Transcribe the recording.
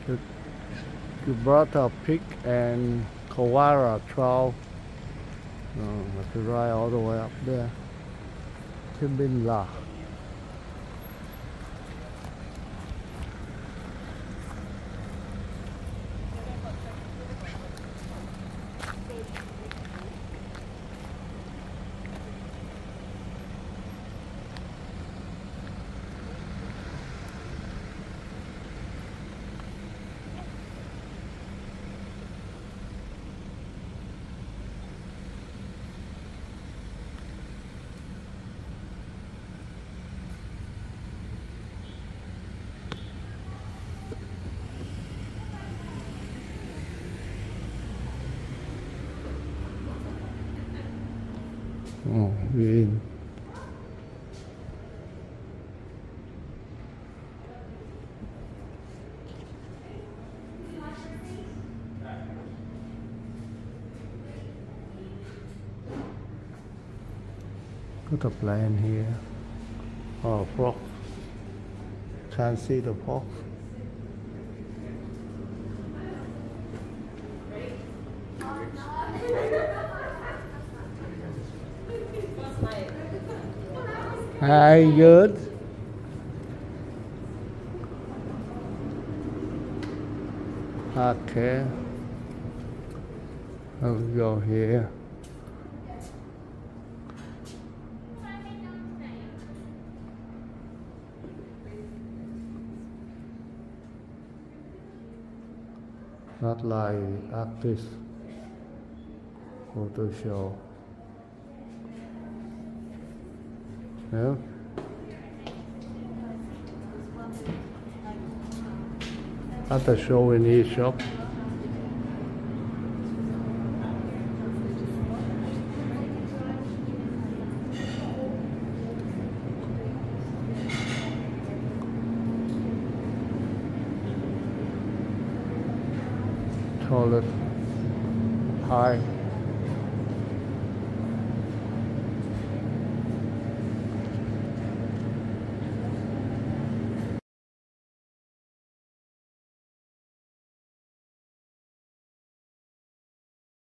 the Gibraltar Peak and Kawara Trail. Have to ride all the way up there to Bin La. Oh, we're in. Got a plane here. Oh, frog. Can't see the frog. Hi, good. Okay. I'll go here. Not like artist photo show. Yeah. At the show in each shop. Toilet high.